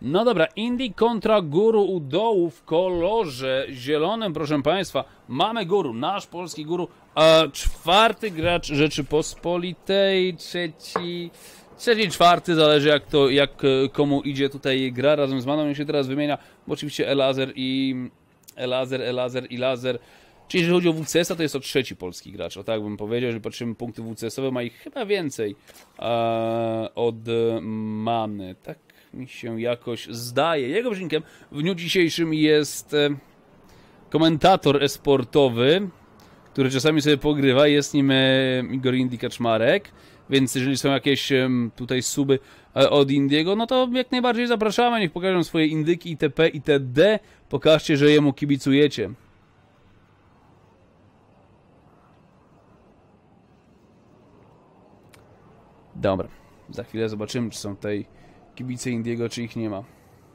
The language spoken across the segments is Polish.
No dobra, Indie kontra Guru u dołu w kolorze zielonym, proszę Państwa. Mamy Guru, nasz polski Guru, a czwarty gracz Rzeczypospolitej, trzeci, czwarty, zależy jak komu idzie tutaj gra. Razem z Maną się teraz wymienia, bo oczywiście Elazer i Lazer. Czyli jeżeli chodzi o WCS-a, to jest to trzeci polski gracz, o tak bym powiedział, jeżeli patrzymy punkty WCS-owe, ma ich chyba więcej od Many, tak mi się jakoś zdaje. Jego wynikiem w dniu dzisiejszym jest komentator esportowy, który czasami sobie pogrywa, jest nim Igor Indy Kaczmarek, więc jeżeli są jakieś tutaj suby od Indiego, no to jak najbardziej zapraszamy, niech pokażą swoje indyki itp. itd. Pokażcie, że jemu kibicujecie. Dobra, za chwilę zobaczymy, czy są tutaj kibice Indiego, czy ich nie ma.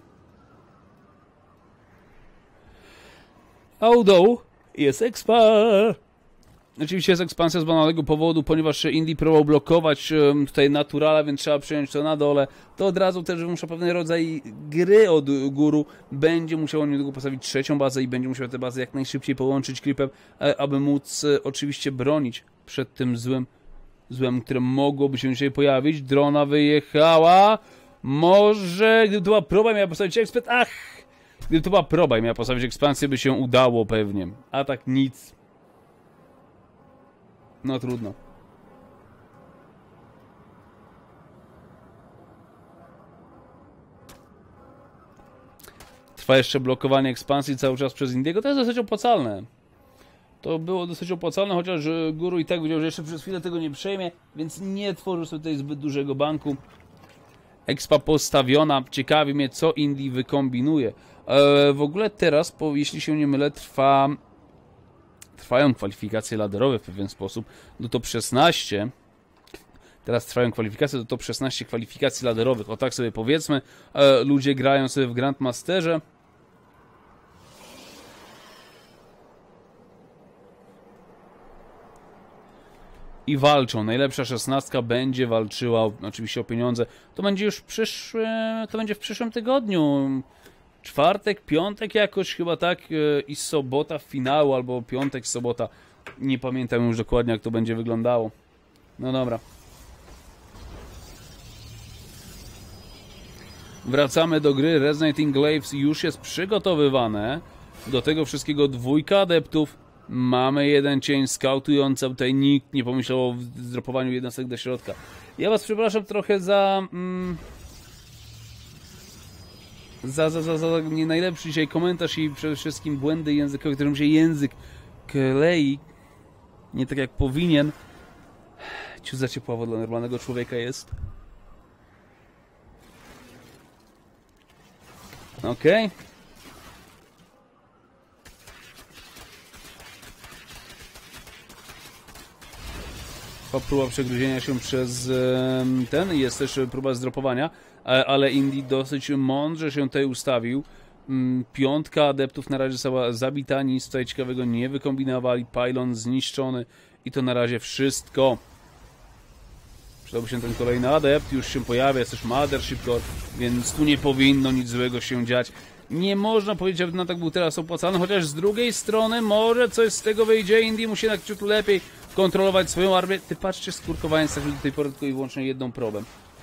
A u dołu jest expa. Oczywiście jest ekspansja z banalnego powodu, ponieważ Indy próbował blokować tutaj Naturala, więc trzeba przyjąć to na dole. To od razu też wymusza pewien rodzaj gry od Guru. Będzie musiał niedługo postawić trzecią bazę i będzie musiał tę bazę jak najszybciej połączyć klipem, aby móc oczywiście bronić przed tym złem, które mogłoby się dzisiaj pojawić. Drona wyjechała. Może gdyby to była próba i miała postawić ekspert. Gdyby to była próba i miała postawić ekspansję, by się udało pewnie. A tak nic. No trudno. Trwa jeszcze blokowanie ekspansji cały czas przez Indiego. To jest dosyć opłacalne. To było dosyć opłacalne, chociaż Guru i tak wiedział, że jeszcze przez chwilę tego nie przejmie, więc nie tworzył sobie tutaj zbyt dużego banku. Expa postawiona. Ciekawi mnie, co Indy wykombinuje. W ogóle teraz, jeśli się nie mylę, trwają kwalifikacje ladderowe w pewien sposób do top 16. Teraz trwają kwalifikacje do top 16 kwalifikacji ladderowych. O tak sobie powiedzmy. Ludzie grają sobie w Grandmasterze. I walczą. Najlepsza 16 będzie walczyła oczywiście o pieniądze. To będzie już w przyszłym tygodniu. Czwartek, piątek jakoś chyba tak i sobota finału, albo piątek, sobota. Nie pamiętam już dokładnie, jak to będzie wyglądało. No dobra. Wracamy do gry. Resonating Glaives już jest przygotowywane. Do tego wszystkiego dwójka adeptów. Mamy jeden cień skautujący. Tutaj nikt nie pomyślał o zdropowaniu jednostek do środka. Ja was przepraszam trochę za nie najlepszy dzisiaj komentarz i przede wszystkim błędy językowe, którym się język klei nie tak jak powinien. Ciut za ciepławo dla normalnego człowieka jest. Okej. Próba przegryzienia się przez ten. Jest też próba zdropowania, ale Indy dosyć mądrze się tutaj ustawił. Piątka adeptów na razie została zabita, nic tutaj ciekawego nie wykombinowali. Pylon zniszczony i to na razie wszystko. Przydałby się ten kolejny adept, już się pojawia, jest też Mothership Core, więc tu nie powinno nic złego się dziać. Nie można powiedzieć, aby na tak był teraz opłacany, chociaż z drugiej strony może coś z tego wyjdzie. Indy musi na ciut lepiej kontrolować swoją armię. Ty patrzcie, skurkowałem do tej pory tylko i wyłącznie jedną probę.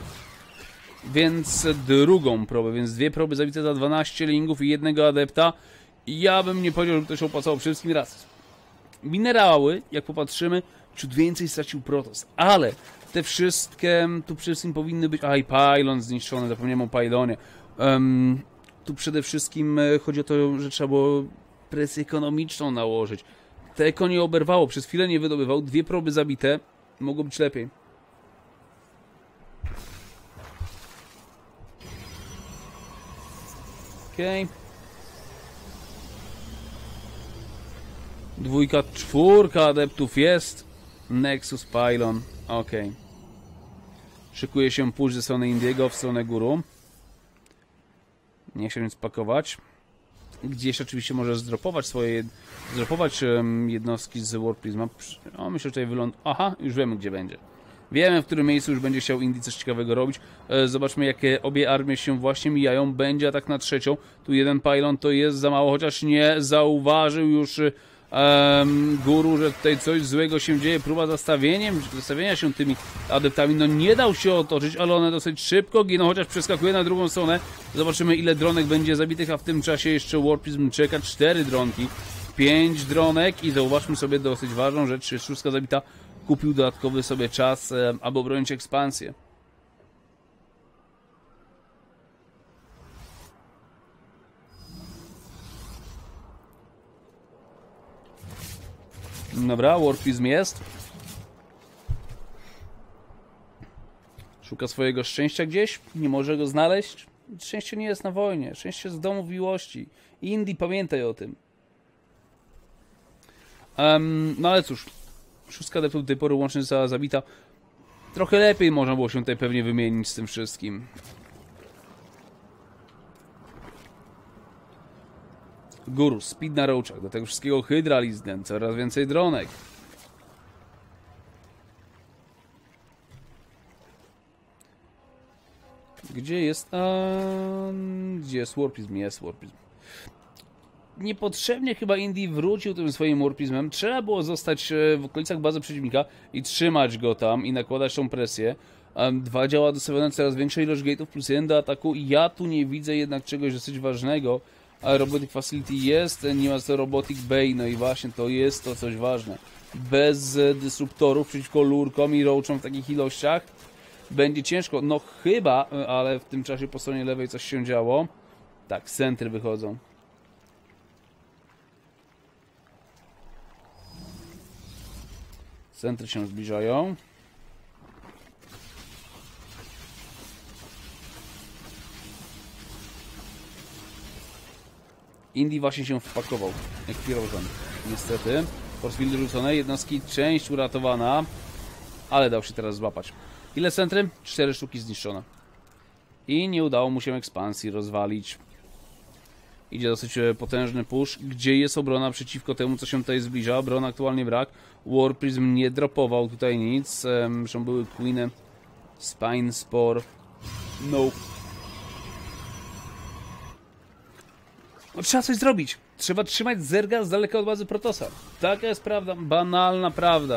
Więc drugą probę, więc dwie proby zabite za 12 lingów i jednego adepta. Ja bym nie powiedział, że to się opłacało przede wszystkim raz. Minerały, jak popatrzymy, ciut więcej stracił Protoss, ale te wszystkie tu przede wszystkim powinny być... i Pylon zniszczony, zapomniałem o Pylonie. Tu przede wszystkim chodzi o to, że trzeba było presję ekonomiczną nałożyć. Te eko nie oberwało, przez chwilę nie wydobywał, dwie proby zabite, mogło być lepiej. Okej. Dwójka, czwórka adeptów jest. Nexus, Pylon, okej. Szykuje się push ze strony Indiego w stronę Guru. Nie chciał nic pakować. Gdzieś oczywiście może zdropować jednostki z War Prisma. O, myślę, że tutaj aha, już wiemy, gdzie będzie. Wiemy, w którym miejscu już będzie chciał Indy coś ciekawego robić. Zobaczmy, jakie obie armie się właśnie mijają. Będzie atak na trzecią. Tu jeden pylon to jest za mało, chociaż nie zauważył już Guru, że tutaj coś złego się dzieje. Próba zastawienia się tymi adeptami. No nie dał się otoczyć, ale one dosyć szybko giną, chociaż przeskakuje na drugą stronę. Zobaczymy, ile dronek będzie zabitych, a w tym czasie jeszcze Warpizm czeka. 4 dronki, 5 dronek i zauważmy sobie dosyć ważną rzecz. Szóstka zabita. Kupił dodatkowy sobie czas, aby obronić ekspansję. Dobra, Warpizm jest. Szuka swojego szczęścia gdzieś, nie może go znaleźć. Szczęście nie jest na wojnie, szczęście jest w domu miłości. Indy, pamiętaj o tym. No ale cóż, szóstka adeptów do tej pory łącznie została zabita. Trochę lepiej można było się tutaj pewnie wymienić z tym wszystkim. Guru, speed na roachach, do tego wszystkiego Hydra Lizden, coraz więcej dronek. Gdzie jest... Gdzie jest Warpizm? Jest Warpizm. Niepotrzebnie chyba Indy wrócił tym swoim Warpizmem. Trzeba było zostać w okolicach bazy przeciwnika i trzymać go tam i nakładać tą presję. 2 działa dostawione, coraz większa ilość gate'ów plus 1 do ataku. Ja tu nie widzę jednak czegoś dosyć ważnego. A Robotic Facility jest, nie ma to Robotic Bay, no i właśnie to jest to coś ważne. Bez dysruptorów przeciwko lurkom i roachom w takich ilościach będzie ciężko. No chyba, ale w tym czasie po stronie lewej coś się działo. Tak, centry wychodzą. Centry się zbliżają. Indy właśnie się wpakował, jak pirozan. Niestety. Forcefieldy rzucone, jednostki, część uratowana. Ale dał się teraz złapać. Ile centry? 4 sztuki zniszczone. I nie udało mu się ekspansji rozwalić. Idzie dosyć potężny push. Gdzie jest obrona przeciwko temu, co się tutaj zbliża? Obrona aktualnie brak. Warpizm nie dropował tutaj nic. Zresztą były Queeny. Spine Spore. Nope. No, trzeba coś zrobić. Trzeba trzymać Zerga z daleka od bazy Protossa. Taka jest prawda. Banalna prawda.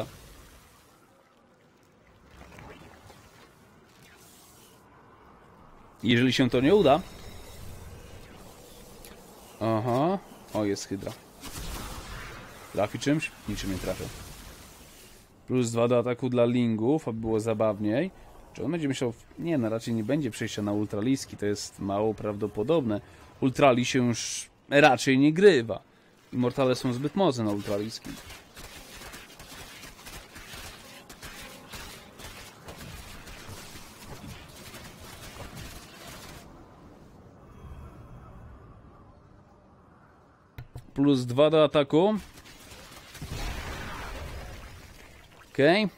Jeżeli się to nie uda... Aha. O, jest Hydra. Trafi czymś? Niczym nie trafia. Plus 2 do ataku dla Lingów, aby było zabawniej. Czy on będzie myślał... Nie, no raczej nie będzie przejścia na ultraliski. To jest mało prawdopodobne. Ultrali się już raczej nie grywa. Immortale są zbyt mocne na ultraliski. Plus 2 do ataku. Okej.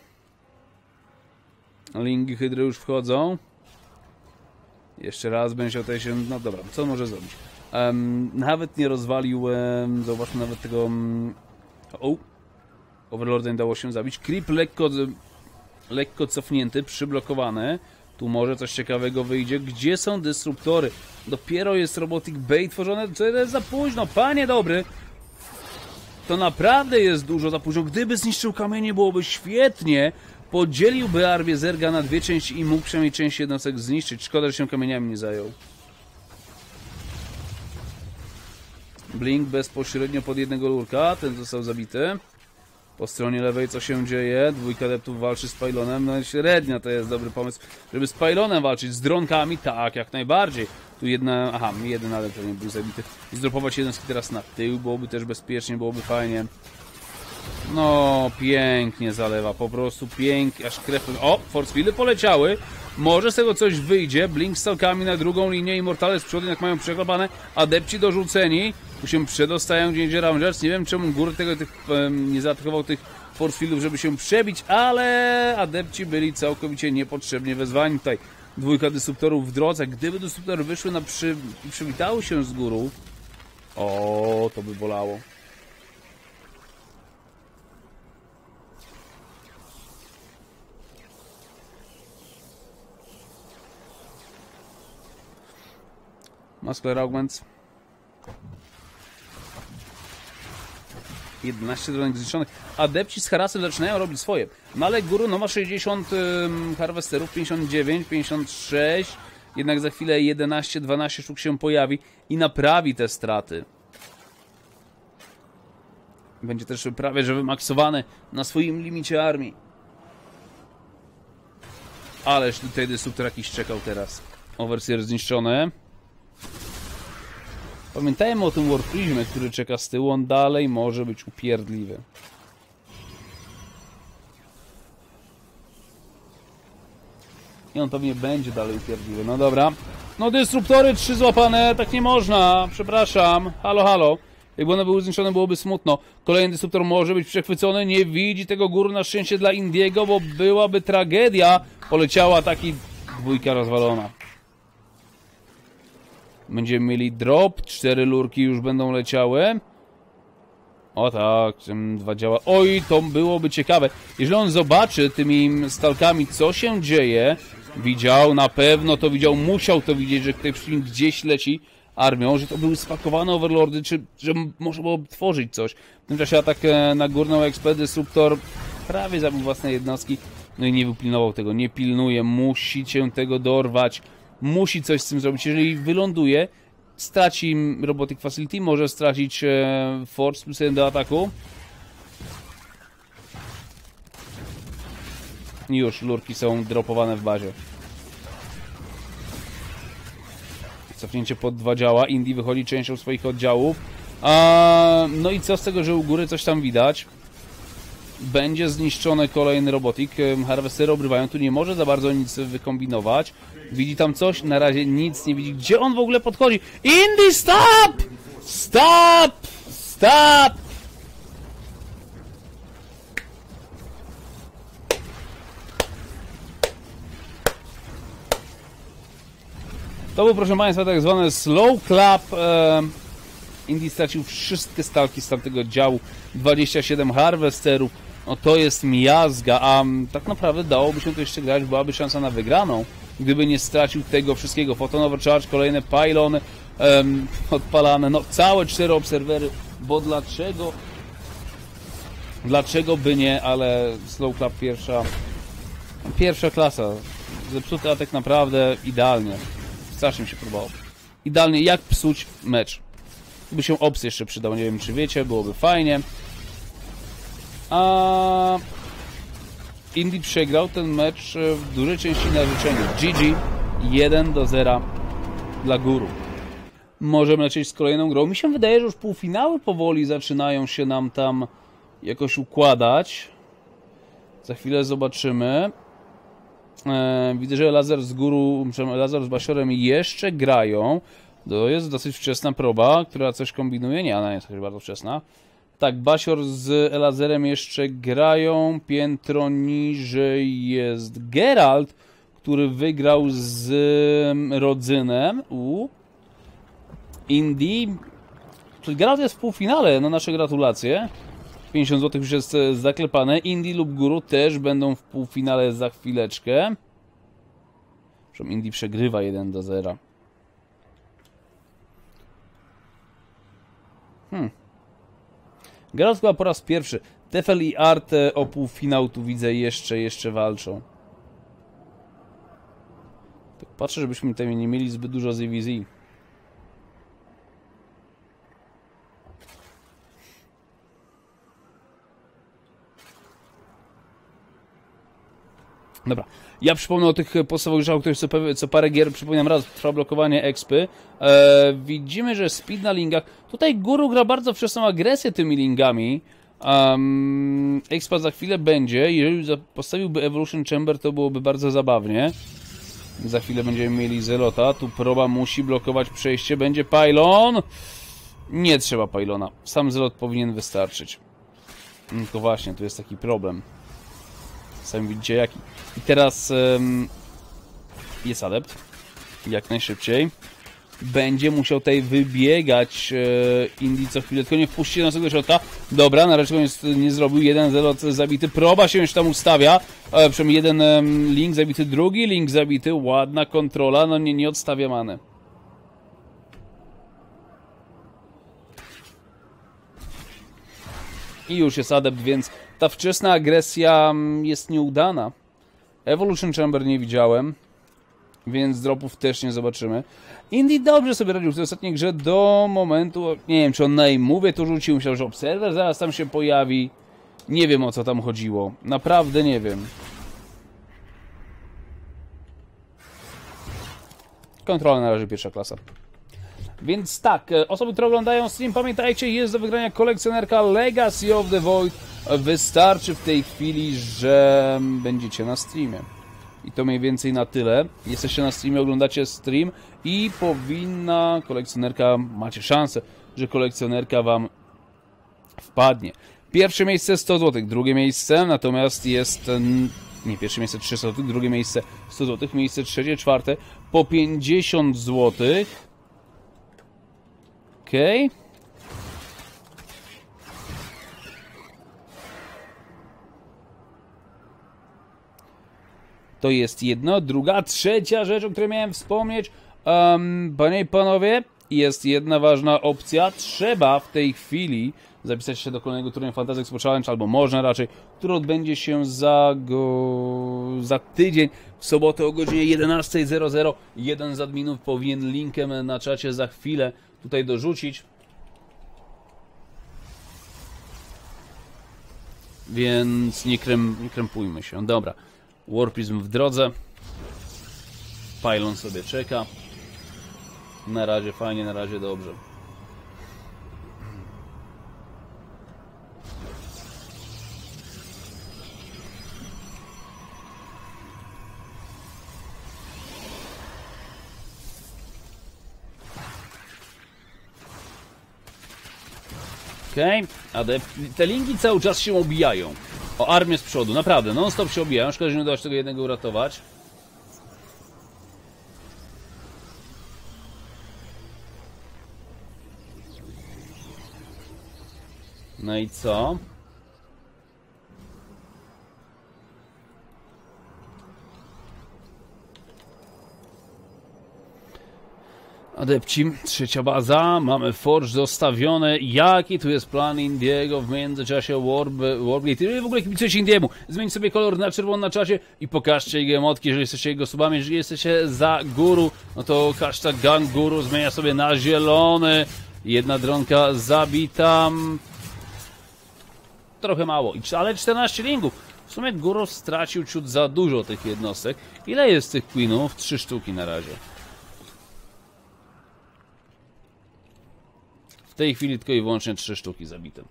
Lingi Hydry już wchodzą. Jeszcze raz będzie tutaj się... No dobra, co może zrobić? Nawet nie rozwalił... zauważmy nawet tego... Overlorda nie dało się zabić. Creep lekko cofnięty, przyblokowany. Tu może coś ciekawego wyjdzie. Gdzie są dysruptory? Dopiero jest Robotic Bay tworzone. Co jest za późno? Panie dobry! To naprawdę jest dużo za późno. Gdyby zniszczył kamienie, byłoby świetnie. Podzieliłby armię Zerga na 2 części i mógł przynajmniej część jednostek zniszczyć. Szkoda, że się kamieniami nie zajął. Blink bezpośrednio pod jednego lurka. Ten został zabity. Po stronie lewej co się dzieje? 2 adeptów walczy z pylonem. No średnio to jest dobry pomysł, żeby z pylonem walczyć. Z dronkami? Tak, jak najbardziej. Tu jedna... Aha, jeden adept nie był zabity. I zdropować jednostki teraz na tył. Byłoby też bezpiecznie, byłoby fajnie. No, pięknie zalewa. Po prostu pięknie. Aż krew... O, forcefieldy poleciały. Może z tego coś wyjdzie. Blink z całkami na drugą linię. Immortale z przodu jak mają przeklapane. Adepci dorzuceni. Tu się przedostają gdzie indziej Rangers. Nie wiem czemu góry nie zaatakował tych forcefieldów, żeby się przebić, ale adepci byli całkowicie niepotrzebnie wezwani tutaj. 2 dysruptorów w drodze. Gdyby dysruptory wyszły na przywitały się z górą, o, to by bolało. Muscular Augments. 11 dronek zniszczonych. Adepci z Harasem zaczynają robić swoje. No ale Guru no ma 60 harwesterów, 59, 56. Jednak za chwilę 11, 12 sztuk się pojawi i naprawi te straty. Będzie też prawie że wymaksowany na swoim limicie armii. Ależ tutaj Destruktor jakiś czekał teraz. Overseer zniszczone. Pamiętajmy o tym Warprismie, który czeka z tyłu. On dalej może być upierdliwy. I on pewnie będzie dalej upierdliwy. No dobra. No Destruktory 3 złapane. Tak nie można. Przepraszam. Halo, halo. Jakby one były zniszczone, byłoby smutno. Kolejny Destruktor może być przechwycony. Nie widzi tego Guru na szczęście dla Indiego, bo byłaby tragedia. Poleciała taki dwójka rozwalona. Będziemy mieli drop. 4 lurki już będą leciały. O tak, 2 działa. Oj, to byłoby ciekawe. Jeżeli on zobaczy tymi stalkami, co się dzieje, widział, na pewno to widział, musiał to widzieć, że tutaj przy nim gdzieś leci armią, że to były spakowane overlordy, czy że można było tworzyć coś. W tym czasie atak na górną expę, Destruktor prawie zabił własne jednostki, no i nie wypilnował tego, nie pilnuje, musicie tego dorwać, musi coś z tym zrobić. Jeżeli wyląduje, straci Robotic Facility, może stracić Force plus 1 do ataku. Już lurki są dropowane w bazie. Cofnięcie pod 2 działa. Indie wychodzi częścią swoich oddziałów. No i co z tego, że u góry coś tam widać? Będzie zniszczony kolejny robotik. Harvestery obrywają. Tu nie może za bardzo nic wykombinować. Widzi tam coś? Na razie nic nie widzi. Gdzie on w ogóle podchodzi? Indie, stop! Stop! Stop! To był, proszę Państwa, tak zwany slow clap. Indie stracił wszystkie stalki z tamtego działu. 27 harwesterów. No to jest miazga, a tak naprawdę dałoby się to jeszcze grać, byłaby szansa na wygraną, gdyby nie stracił tego wszystkiego. Photon Overcharge, kolejne pylony odpalane. No całe 4 obserwery, bo dlaczego? Dlaczego by nie, ale slow clap pierwsza klasa. Zepsuty atak naprawdę idealnie. Strasznie mi się próbowało. Idealnie, jak psuć mecz. By się ops jeszcze przydał, nie wiem czy wiecie, byłoby fajnie. A Indie przegrał ten mecz w dużej części na życzenie. GG 1-0 dla Guru. Możemy lecieć z kolejną grą. Mi się wydaje, że już półfinały powoli zaczynają się nam tam jakoś układać. Za chwilę zobaczymy. Widzę, że Laser z Guru, Laser z Basiorem jeszcze grają. To jest dosyć wczesna próba, która coś kombinuje. Nie, ona jest też bardzo wczesna. Tak, Basior z Elazerem jeszcze grają. Piętro niżej jest Geralt, który wygrał z Rodzynem. Indie. Czyli Geralt jest w półfinale. No nasze gratulacje. 50 zł już jest zaklepane. Indie lub Guru też będą w półfinale za chwileczkę. Zresztą Indie przegrywa 1-0. Geralt chyba po raz pierwszy. Tefel i Art o półfinał tu widzę jeszcze walczą. Tak patrzę, żebyśmy tutaj nie mieli zbyt dużo ZVZ. Dobra, ja przypomnę o tych podstawowych rzeczach, o których co parę gier, przypominam raz, trwa blokowanie expy. Widzimy, że speed na lingach. Tutaj Guru gra bardzo wczesną agresję tymi lingami. Expa za chwilę będzie. Jeżeli postawiłby Evolution Chamber, to byłoby bardzo zabawnie. Za chwilę będziemy mieli Zelota. Tu proba musi blokować przejście. Będzie pylon. Nie trzeba pylona. Sam Zelot powinien wystarczyć. Tylko właśnie, tu jest taki problem. Sami widzicie jaki. I teraz jest adept. Jak najszybciej. Będzie musiał tutaj wybiegać Indie co chwilę. Tylko nie wpuści nas do środka. Dobra, na razie nie zrobił. Jeden Zelot zabity. Proba się już tam ustawia. Przynajmniej jeden link zabity, drugi link zabity. Ładna kontrola. No nie odstawia many. I już jest adept, więc ta wczesna agresja jest nieudana. Evolution Chamber nie widziałem, więc dropów też nie zobaczymy. Indy dobrze sobie radził w tej ostatniej grze do momentu, nie wiem czy on na mówię to rzucił, myślał, że Observer zaraz tam się pojawi. Nie wiem o co tam chodziło, naprawdę nie wiem. Kontrola na razie pierwsza klasa. Więc tak, osoby, które oglądają stream, pamiętajcie, jest do wygrania kolekcjonerka Legacy of the Void. Wystarczy w tej chwili, że będziecie na streamie. I to mniej więcej na tyle. Jesteście na streamie, oglądacie stream i powinna kolekcjonerka, macie szansę, że kolekcjonerka wam wpadnie. Pierwsze miejsce 100 zł, drugie miejsce natomiast jest... Nie, pierwsze miejsce 300 zł, drugie miejsce 100 zł, miejsce trzecie, czwarte po 50 zł. Okej. To jest jedno. Druga, trzecia rzecz, o której miałem wspomnieć. Panie i panowie, jest jedna ważna opcja. Trzeba w tej chwili zapisać się do kolejnego turnieju Fantasy Expo Challenge, albo można raczej, który odbędzie się za tydzień, w sobotę o godzinie 11:00. Jeden z adminów powinien linkiem na czacie za chwilę tutaj dorzucić. Więc nie krępujmy się. Dobra. Warpizm w drodze. Pylon sobie czeka. Na razie fajnie, na razie dobrze. Okej, okay. Te linki cały czas się obijają o armię z przodu, naprawdę, non stop się obijają. Szkoda, że nie udało się tego jednego uratować. No i co? Adepci, trzecia baza, mamy Forge zostawione. Jaki tu jest plan Indiego? W międzyczasie Warblade. W ogóle kibicujcie Indiemu. Zmień sobie kolor na czerwono na czacie i pokażcie jego emotki, jeżeli jesteście jego subami. Jeżeli jesteście za guru, no to hashtag gang guru zmienia sobie na zielony. Jedna dronka zabita. Trochę mało, ale 14 lingów. W sumie guru stracił ciut za dużo tych jednostek. Ile jest tych queenów? 3 sztuki na razie. W tej chwili tylko i wyłącznie 3 sztuki zabite.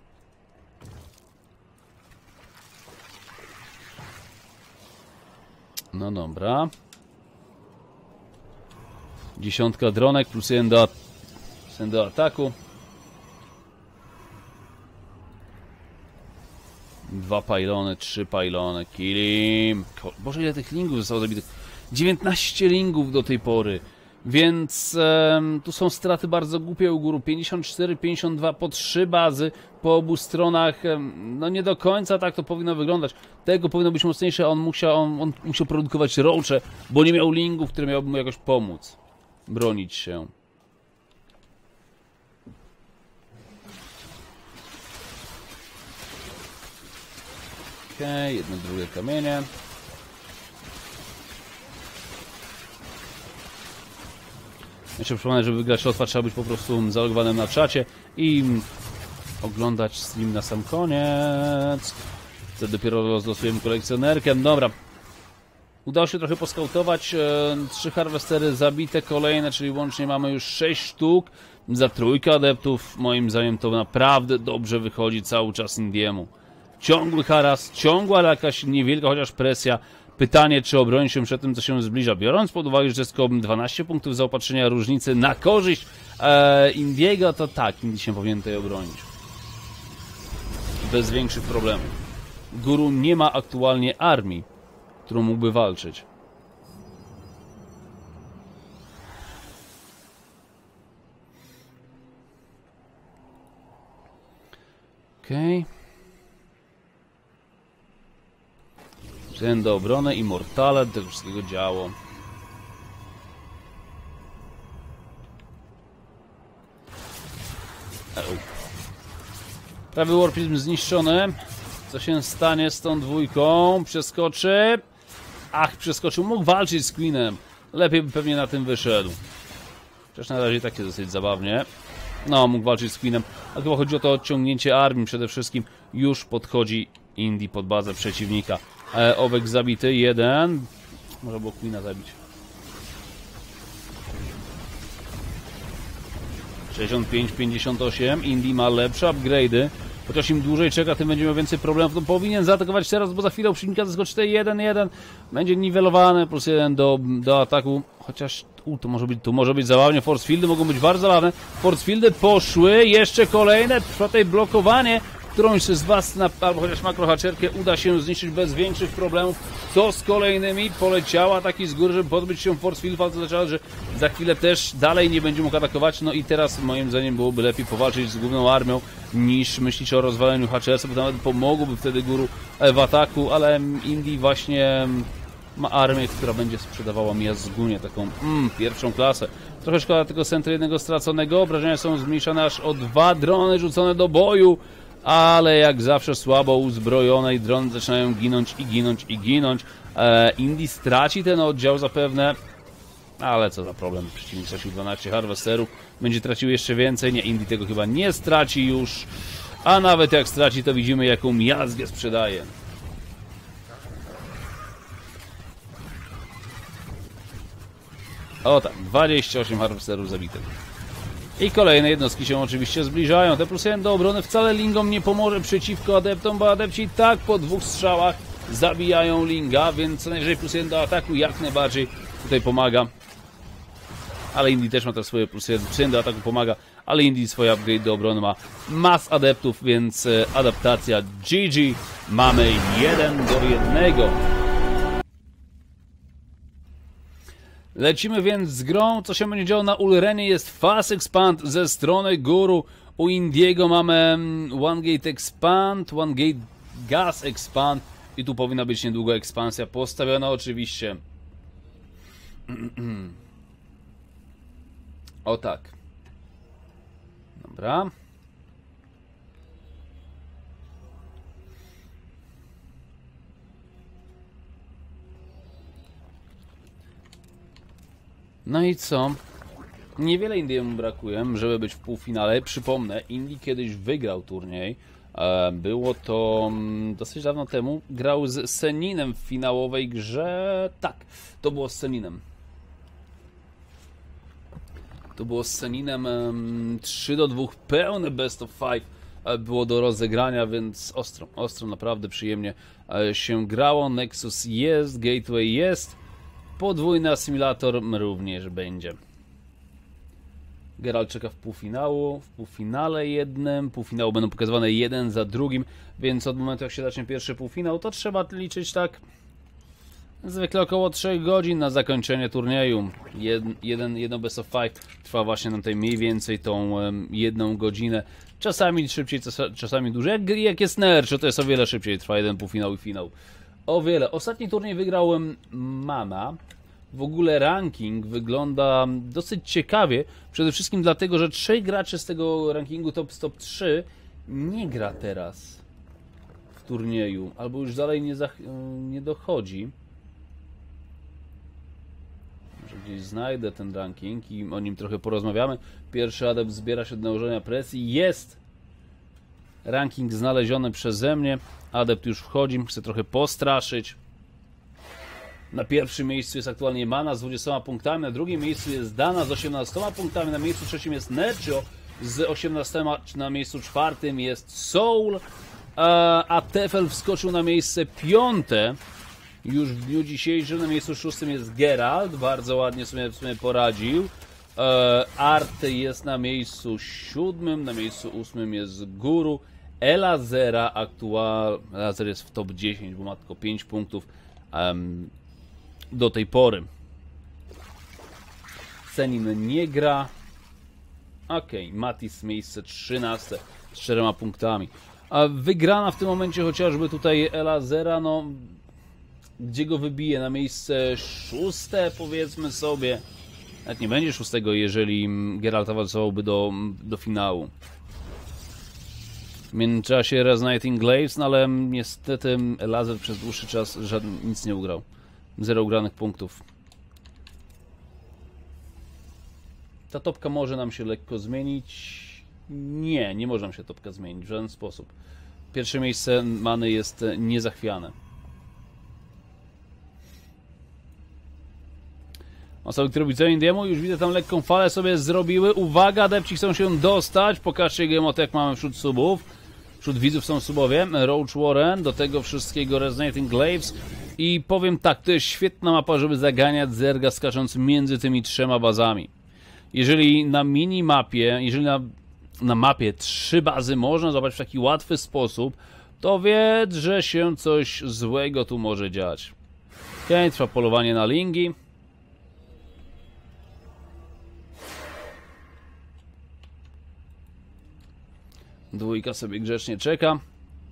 No dobra. 10 dronek plus 1 do ataku. 2 pylony, 3 pylony, killim. Boże, ile tych lingów zostało zabitych. 19 lingów do tej pory. Więc tu są straty bardzo głupie u góry. 54, 52 po 3 bazy po obu stronach. No nie do końca tak to powinno wyglądać. Tego powinno być mocniejsze. On musiał produkować roache, bo nie miał lingów, które miałyby mu jakoś pomóc. Bronić się. Okej, jedno, drugie kamienie. Jeszcze przypomnę, żeby wygrać lotwa, trzeba być po prostu zalogowanym na czacie i oglądać stream na sam koniec. Wtedy dopiero rozlosujemy kolekcjonerkę. Dobra. Udało się trochę poskautować. 3 harwestery zabite, kolejne, czyli łącznie mamy już 6 sztuk. Za trójkę adeptów, moim zdaniem to naprawdę dobrze wychodzi cały czas Indiemu. Ciągły haras, ciągła, ale jakaś niewielka chociaż presja. Pytanie, czy obroni się przed tym, co się zbliża. Biorąc pod uwagę, że to jest tylko 12 punktów zaopatrzenia różnicy na korzyść Indiego, to tak, Indy się powinien tutaj obronić. Bez większych problemów. Guru nie ma aktualnie armii, którą mógłby walczyć. Okej. Ten do obrony, Immortale, tego wszystkiego działo. Prawy Warpizm zniszczony. Co się stanie z tą dwójką? Przeskoczy. Ach, przeskoczył. Mógł walczyć z Queenem. Lepiej by pewnie na tym wyszedł. Chociaż na razie takie dosyć zabawnie. No, mógł walczyć z Queenem. A chyba chodzi o to odciągnięcie armii przede wszystkim. Już podchodzi Indy pod bazę przeciwnika. Owek zabity. Jeden. Może było Queena zabić. 65-58. Indy ma lepsze upgrade'y. Chociaż im dłużej czeka, tym będzie miał więcej problemów. To powinien zaatakować teraz, bo za chwilę u przeciwnika zaskoczy 1-1. Będzie niwelowany, plus 1 do ataku. Chociaż tu może być zabawnie. Force fieldy mogą być bardzo zabawne. Force fieldy poszły. Jeszcze kolejne. Trwa tutaj blokowanie. Którąś z was, albo chociaż makrohaczerkę uda się zniszczyć bez większych problemów. Co z kolejnymi? Poleciała ataki z góry, żeby pozbyć się force fieldów, ale to oznacza, że za chwilę też dalej nie będzie mógł atakować. No i teraz moim zdaniem byłoby lepiej powalczyć z główną armią niż myśleć o rozwaleniu Hatchersa, bo nawet pomogłoby wtedy Guru w ataku, ale Indy właśnie ma armię, która będzie sprzedawała Miazgunie, taką pierwszą klasę. Trochę szkoda tego centra jednego straconego. Obrażenia są zmniejszone aż o 2 drony rzucone do boju. Ale jak zawsze słabo uzbrojone i drony zaczynają ginąć i ginąć i ginąć. Indy straci ten oddział zapewne. Ale co za problem, przeciwnik stracił 12 harvesterów. Będzie tracił jeszcze więcej. Nie, Indy tego chyba nie straci już. A nawet jak straci, to widzimy jaką miazgę sprzedaje. O tak, 28 harvesterów zabitych. I kolejne jednostki się oczywiście zbliżają. Te plus 1 do obrony wcale Lingom nie pomoże przeciwko adeptom, bo adepci tak po 2 strzałach zabijają Linga, więc co najwyżej plus 1 do ataku jak najbardziej tutaj pomaga. Ale Indy też ma też swoje plus 1 do ataku pomaga, ale Indy swoje upgrade do obrony ma mas adeptów, więc adaptacja GG. Mamy 1-1. Lecimy więc z grą. Co się będzie działo na Ulrenie? Jest Fast Expand ze strony Guru. U Indiego mamy One Gate Expand, One Gate Gas Expand i tu powinna być niedługo ekspansja postawiona oczywiście. O tak. Dobra. No i co? Niewiele Indiemu brakuje, żeby być w półfinale. Przypomnę, Indy kiedyś wygrał turniej. Było to dosyć dawno temu. Grał z Seninem w finałowej grze. Tak, to było z Seninem. To było z Seninem 3-2, pełne best of 5 było do rozegrania, więc ostro, naprawdę przyjemnie się grało. Nexus jest, Gateway jest. Podwójny asymilator również będzie. Geralt czeka w półfinału, w półfinale jednym. Półfinały będą pokazywane jeden za drugim, więc od momentu jak się zacznie pierwszy półfinał, to trzeba liczyć tak zwykle około 3 godzin na zakończenie turnieju. Jedno best of 5 trwa właśnie na tej mniej więcej tą 1 godzinę. Czasami szybciej, czasami dłużej. Jak jest Nercho, to jest o wiele szybciej, trwa jeden półfinał i finał. O wiele. Ostatni turniej wygrałem Mama. W ogóle ranking wygląda dosyć ciekawie. Przede wszystkim dlatego, że 3 graczy z tego rankingu top 3 nie gra teraz w turnieju. Albo już dalej nie dochodzi. Może gdzieś znajdę ten ranking i o nim trochę porozmawiamy. Pierwszy adept zbiera się do nałożenia presji. Jest ranking znaleziony przeze mnie. Adept już wchodzi, chcę trochę postraszyć. Na pierwszym miejscu jest aktualnie Mana z 20 punktami, na drugim miejscu jest Dana z 18 punktami, na miejscu trzecim jest Nercho z 18, na miejscu czwartym jest Soul, a Tefel wskoczył na miejsce 5. Już w dniu dzisiejszym. Na miejscu 6 jest Geralt, bardzo ładnie sobie poradził. Art jest na miejscu 7, na miejscu 8 jest Guru. Elazera Elazer jest w top 10, bo ma tylko 5 punktów do tej pory. Senin nie gra. Matis miejsce 13 z 4 punktami. A wygrana w tym momencie chociażby tutaj Elazera, no gdzie go wybije? Na miejsce 6 powiedzmy sobie. Nawet nie będzie 6, jeżeli Geralt awansowałby do finału. W międzyczasie Resonating Glaives, no ale niestety laser przez dłuższy czas nic nie ugrał. 0 ugranych punktów. Ta topka może nam się lekko zmienić. Nie, nie może nam się topka zmienić w żaden sposób. Pierwsze miejsce many jest niezachwiane. Osoby, które widzą Indiemu, już widzę tam lekką falę sobie zrobiły. Uwaga, adepci chcą się dostać. Pokażcie GMOT, jak mamy wśród subów. Wśród widzów są subowie. Roach Warren, do tego wszystkiego Resonating Glaives. I powiem tak, to jest świetna mapa, żeby zaganiać zerga skacząc między tymi trzema bazami. Jeżeli na minimapie, jeżeli na mapie 3 bazy można zobaczyć w taki łatwy sposób, to wiedz, że się coś złego tu może dziać. Ok, trwa polowanie na lingi. Dwójka sobie grzecznie czeka.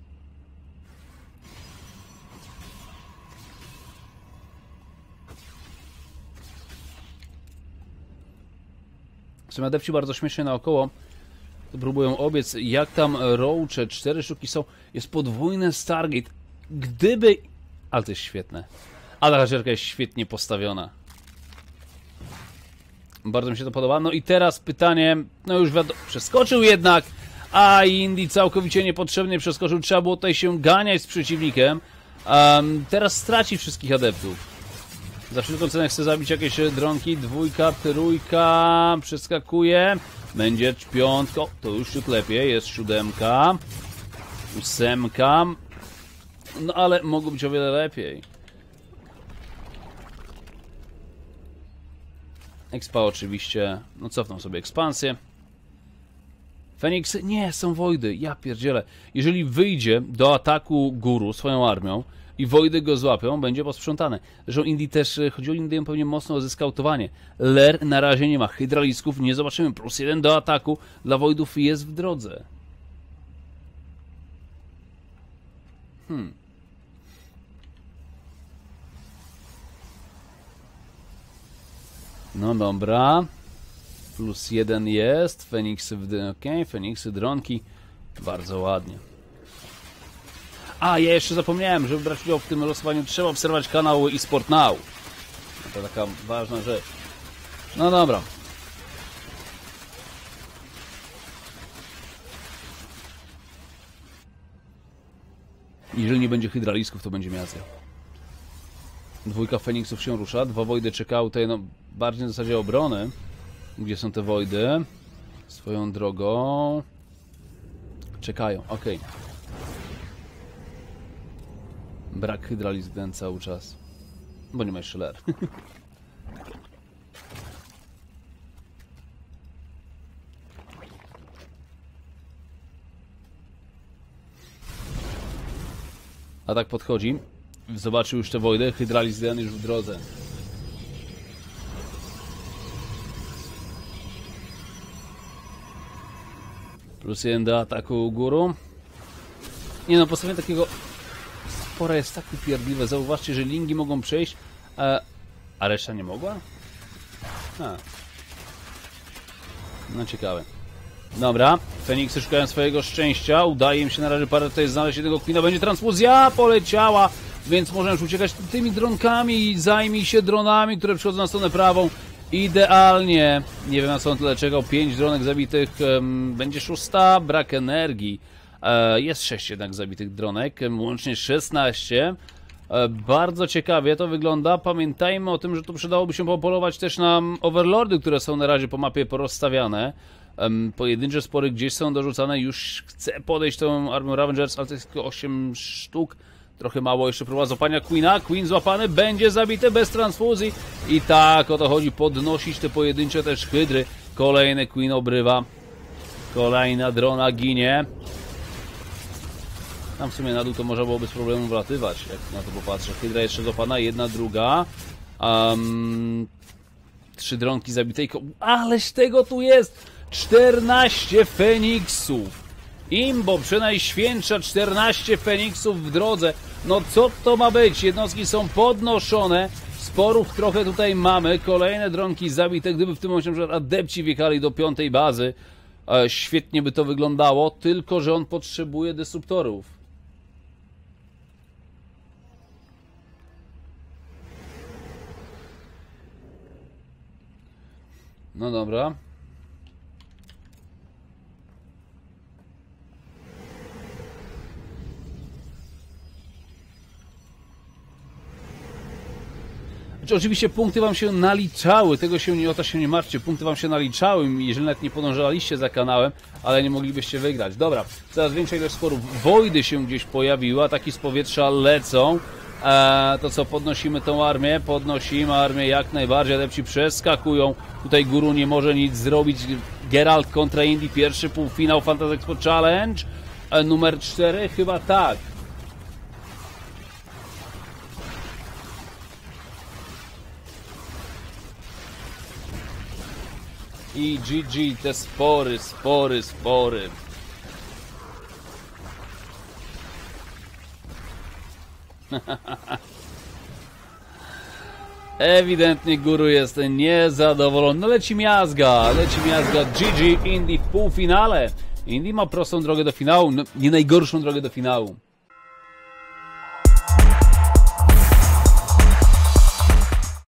Są adepci bardzo śmiesznie naokoło. Próbują obiec, jak tam roache, 4 sztuki są. Jest podwójny Stargate. Gdyby... Ale to jest świetne. Ale ta hacierka jest świetnie postawiona. Bardzo mi się to podoba. No i teraz pytanie, no już wiadomo, przeskoczył jednak, a Indy całkowicie niepotrzebnie przeskoczył. Trzeba było tutaj się ganiać z przeciwnikiem. Teraz straci wszystkich adeptów. Za wszelką cenę chce zabić jakieś dronki. Dwójka, trójka, przeskakuje. Będzie piątka, to już ciut lepiej, jest 7, 8. No ale mogło być o wiele lepiej. Expa oczywiście, no cofną sobie ekspansję. Feniksy, nie, są Wojdy, ja pierdzielę. Jeżeli wyjdzie do ataku Guru swoją armią i Wojdy go złapią, będzie posprzątane. Zresztą Indii też, chodziło Indię pewnie mocno o zeskautowanie. Ler na razie nie ma, hydralisków nie zobaczymy. +1 do ataku dla Wojdów jest w drodze. No dobra. +1 jest. Feniksy Feniksy, dronki. Bardzo ładnie. A, ja jeszcze zapomniałem, żeby brać udział w tym losowaniu, trzeba obserwować kanał eSport Now. To taka ważna rzecz. No dobra. Jeżeli nie będzie hydralisków, to będzie miazga. Dwójka Feniksów się rusza. 2 Wojdy czekały tutaj, no bardziej na zasadzie obrony. Gdzie są te Wojdy? Swoją drogą. Czekają, ok. Brak hydralizm ten cały czas. Bo nie ma jeszcze ler. A tak podchodzi. Zobaczył już te Wojdy. Hydralizm już w drodze. +1 do ataku Guru. Nie no, postawienie takiego... Spora jest tak upierdliwe. Zauważcie, że lingi mogą przejść, a reszta nie mogła? No ciekawe. Dobra, Feniksy szukają swojego szczęścia. Udaje im się na razie parę tutaj znaleźć jednego Queena. Będzie transfuzja, poleciała, więc można już uciekać tymi dronkami. Zajmij się dronami, które przychodzą na stronę prawą. Idealnie. Nie wiem, na co on tyle czekał. 5 dronek zabitych. Będzie 6. Brak energii. Jest 6 jednak zabitych dronek. Łącznie 16. Bardzo ciekawie to wygląda. Pamiętajmy o tym, że tu przydałoby się popolować też na overlordy, które są na razie po mapie porozstawiane. Pojedyncze spory gdzieś są dorzucane. Już chcę podejść tą armią Ravengers, ale to jest tylko 8 sztuk. Trochę mało, jeszcze próba złapania Queena. Queen złapany, będzie zabity bez transfuzji. I tak o to chodzi, podnosić te pojedyncze też hydry. Kolejny Queen obrywa. Kolejna drona ginie. Tam w sumie na dół to można byłoby z problemu wlatywać, jak na to popatrzę. Hydra jeszcze złapana, jedna, druga. 3 dronki zabitej. Ależ tego tu jest! 14 Feniksów. Imbo, przenajświętsza, 14 Feniksów w drodze. No co to ma być? Jednostki są podnoszone. Sporów trochę tutaj mamy. Kolejne dronki zabite. Gdyby w tym momencie adepci wjechali do 5. bazy, Świetnie by to wyglądało, tylko że on potrzebuje dysruptorów. No dobra. Oczywiście punkty wam się naliczały, o to się nie martwcie, punkty wam się naliczały, jeżeli nawet nie podążaliście za kanałem, ale nie moglibyście wygrać. Dobra, coraz większa ilość sporów. Wojdy się gdzieś pojawiły, ataki z powietrza lecą. To co, podnosimy tą armię? Podnosimy armię jak najbardziej, adepci przeskakują. Tutaj Guru nie może nic zrobić. Geralt kontra Indy, pierwszy półfinał Fantasy Expo Challenge. Numer 4? Chyba tak. I GG, te spory. Ewidentnie Guru jest niezadowolony. No leci miazga. GG, Indy w półfinale. Indy ma prostą drogę do finału, no, nie najgorszą drogę do finału.